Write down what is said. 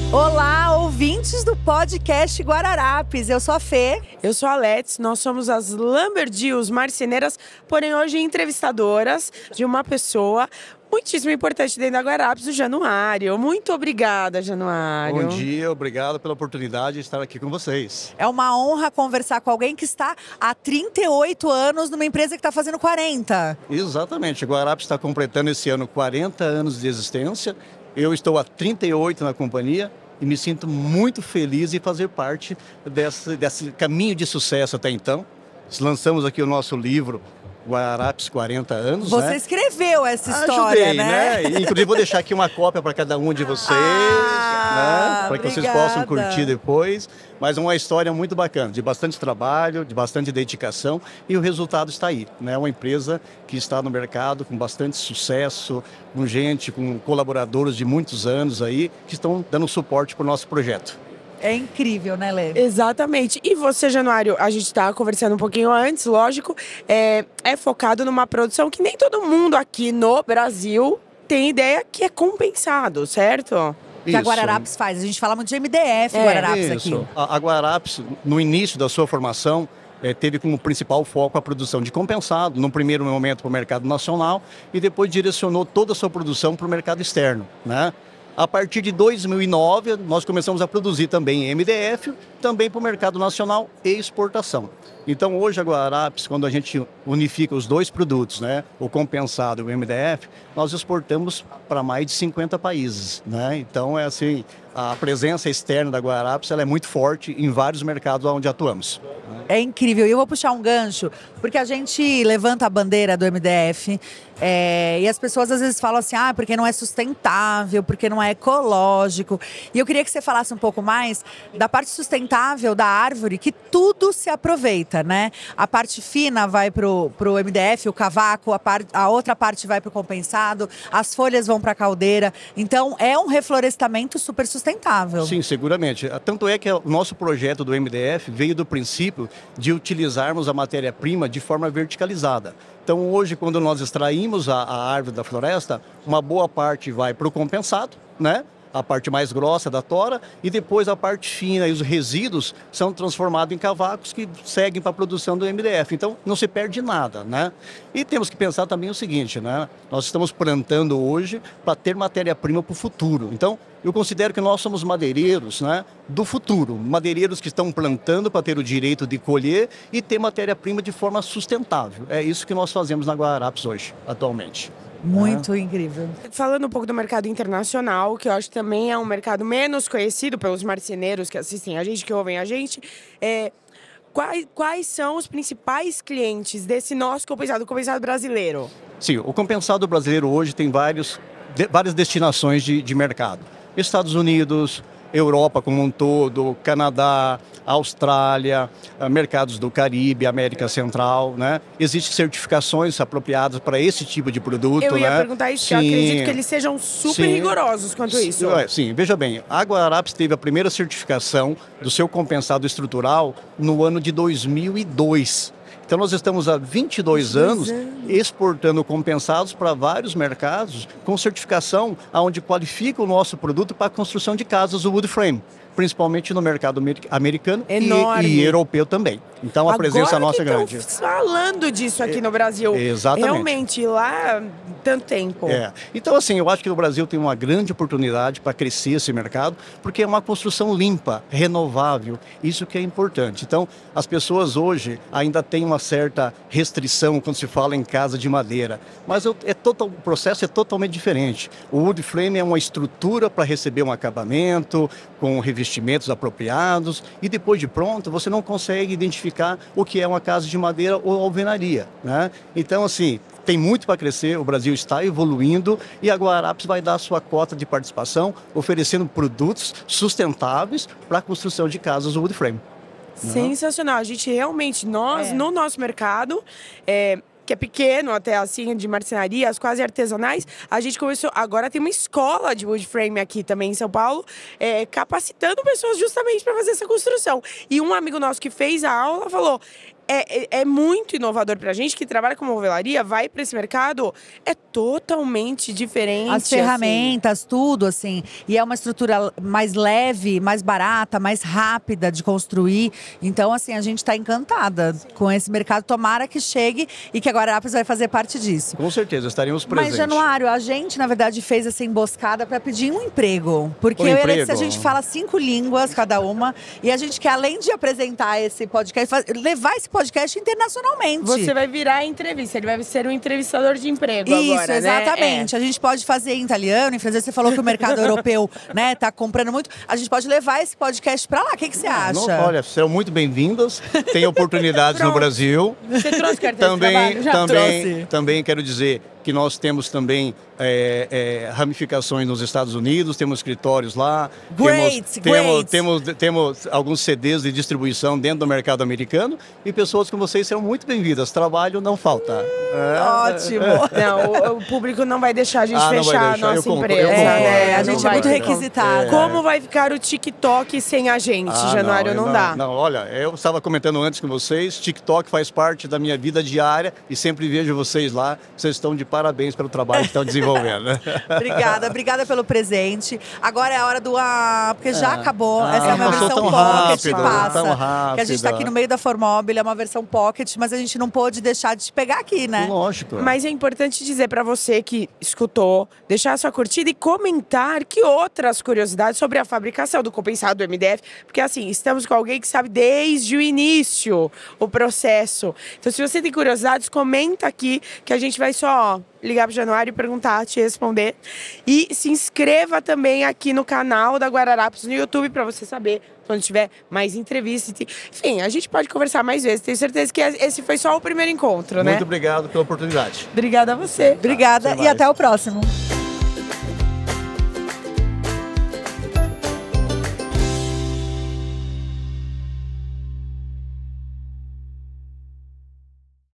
Olá, ouvintes do podcast Guararapes. Eu sou a Fê. Eu sou a Let's, nós somos as Lumberjills marceneiras, porém hoje entrevistadoras de uma pessoa muitíssimo importante dentro da Guararapes, o Januário. Muito obrigada, Januário. Bom dia, obrigado pela oportunidade de estar aqui com vocês. É uma honra conversar com alguém que está há 38 anos numa empresa que está fazendo 40. Exatamente, a Guararapes está completando esse ano 40 anos de existência. Eu estou há 38 na companhia e me sinto muito feliz em fazer parte desse caminho de sucesso até então. Lançamos aqui o nosso livro, Guararapes 40 anos. Você escreveu essa história, Ajudei, né? Inclusive vou deixar aqui uma cópia para cada um de vocês, né? Para que vocês possam curtir depois. Mas é uma história muito bacana, de bastante trabalho, de bastante dedicação, e o resultado está aí, né? Uma empresa que está no mercado com bastante sucesso, com gente, com colaboradores de muitos anos aí, que estão dando suporte para o nosso projeto. É incrível, né, Lê? Exatamente. E você, Januário, a gente estava conversando um pouquinho antes, lógico, é focado numa produção que nem todo mundo aqui no Brasil tem ideia que é compensado, certo? Que a Guararapes faz. A gente fala muito de MDF, Guararapes aqui. A Guararapes, no início da sua formação, teve como principal foco a produção de compensado, no primeiro momento para o mercado nacional, e depois direcionou toda a sua produção para o mercado externo, né? A partir de 2009, nós começamos a produzir também MDF, também para o mercado nacional e exportação. Então, hoje a Guararapes, quando a gente unifica os dois produtos, né, o compensado e o MDF, nós exportamos para mais de 50 países, né? Então, é assim, a presença externa da Guararapes ela é muito forte em vários mercados onde atuamos. É incrível. E eu vou puxar um gancho, porque a gente levanta a bandeira do MDF e as pessoas às vezes falam assim, porque não é sustentável, porque não é ecológico. E eu queria que você falasse um pouco mais da parte sustentável da árvore, que tudo se aproveita, né? A parte fina vai pro MDF, o cavaco, a outra parte vai pro compensado, as folhas vão pra caldeira. Então, é um reflorestamento super sustentável. Sim, seguramente. Tanto é que o nosso projeto do MDF veio do princípio de utilizarmos a matéria-prima de forma verticalizada. Então, hoje, quando nós extraímos a árvore da floresta, uma boa parte vai para o compensado, né? A parte mais grossa da tora, e depois a parte fina e os resíduos são transformados em cavacos que seguem para a produção do MDF. Então, não se perde nada, né? E temos que pensar também o seguinte, né? Nós estamos plantando hoje para ter matéria-prima para o futuro. Então, eu considero que nós somos madeireiros, né, do futuro. Madeireiros que estão plantando para ter o direito de colher e ter matéria-prima de forma sustentável. É isso que nós fazemos na Guararapes hoje, atualmente. Muito incrível. Falando um pouco do mercado internacional, que eu acho que também é um mercado menos conhecido pelos marceneiros que assistem a gente, que ouvem a gente, quais são os principais clientes desse nosso compensado, o compensado brasileiro? Sim, o compensado brasileiro hoje tem várias destinações de mercado. Estados Unidos, Europa como um todo, Canadá, Austrália, mercados do Caribe, América Central, né? Existem certificações apropriadas para esse tipo de produto, Eu ia né? perguntar isso, eu acredito que eles sejam super rigorosos quanto isso. Sim, veja bem, a Guararapes teve a primeira certificação do seu compensado estrutural no ano de 2002. Então, nós estamos há 22 anos exportando compensados para vários mercados com certificação onde qualifica o nosso produto para a construção de casas, o wood frame, principalmente no mercado americano e europeu também. Então, a presença nossa é grande. Falando disso aqui no Brasil. Exatamente. Realmente, lá, tanto tempo. Então, assim, eu acho que o Brasil tem uma grande oportunidade para crescer esse mercado, porque é uma construção limpa, renovável, isso que é importante. Então, as pessoas hoje ainda têm uma certa restrição quando se fala em casa de madeira, mas o processo é totalmente diferente. O wood frame é uma estrutura para receber um acabamento, com revestimentos apropriados, e depois de pronto, você não consegue identificar o que é uma casa de madeira ou alvenaria, né? Então, assim, tem muito para crescer, o Brasil está evoluindo e a Guararapes vai dar a sua cota de participação, oferecendo produtos sustentáveis para a construção de casas wood frame. Sensacional. A gente realmente, no nosso mercado, que é pequeno até assim, de marcenarias, quase artesanais, a gente começou, agora tem uma escola de wood frame aqui também em São Paulo, capacitando pessoas justamente para fazer essa construção. E um amigo nosso que fez a aula falou, é muito inovador pra gente que trabalha com movelaria, vai pra esse mercado, é totalmente diferente. As ferramentas, tudo, assim. E é uma estrutura mais leve, mais barata, mais rápida de construir. Então, assim, a gente tá encantada com esse mercado. Tomara que chegue e que a Guararapes vai fazer parte disso. Com certeza, estaremos presentes. Mas, Januário, a gente, na verdade, fez essa emboscada para pedir um emprego. Porque eu e a Letícia, a gente fala 5 línguas cada uma. E a gente quer, além de apresentar esse podcast, levar esse podcast internacionalmente. Você vai virar entrevista, ele vai ser um entrevistador de emprego Isso, agora, exatamente. né? A gente pode fazer em italiano, em francês. Você falou que o mercado europeu, né, tá comprando muito. A gente pode levar esse podcast para lá. O que você acha? Olha, serão muito bem-vindas. Tem oportunidades no Brasil. Você trouxe carteira de trabalho? Já trouxe. Também quero dizer que nós temos também ramificações nos Estados Unidos, temos escritórios lá. Temos alguns CDs de distribuição dentro do mercado americano e pessoas como vocês serão muito bem-vindas. Trabalho não falta. Ótimo. Não, o público não vai deixar a gente fechar a nossa empresa. A gente é muito requisitado. Como vai ficar o TikTok sem a gente, Januário? Não dá. Não, olha, eu estava comentando antes com vocês, TikTok faz parte da minha vida diária e sempre vejo vocês lá. Vocês estão de parabéns pelo trabalho que estão desenvolvendo. Obrigada pelo presente. Agora é a hora do porque já acabou. Essa é uma versão tão pocket, rápido, tão que a gente tá aqui no meio da Formobile, é uma versão pocket, mas a gente não pôde deixar de te pegar aqui, né? Lógico. Mas é importante dizer pra você que escutou, deixar a sua curtida e comentar que outras curiosidades sobre a fabricação do compensado do MDF, porque assim, estamos com alguém que sabe desde o início o processo. Então, se você tem curiosidades, comenta aqui que a gente vai só ligar pro Januário e perguntar, te responder. E se inscreva também aqui no canal da Guararapes no YouTube para você saber quando tiver mais entrevistas. Enfim, a gente pode conversar mais vezes. Tenho certeza que esse foi só o primeiro encontro, né? Muito obrigado pela oportunidade. Obrigada a você. Obrigada e até o próximo.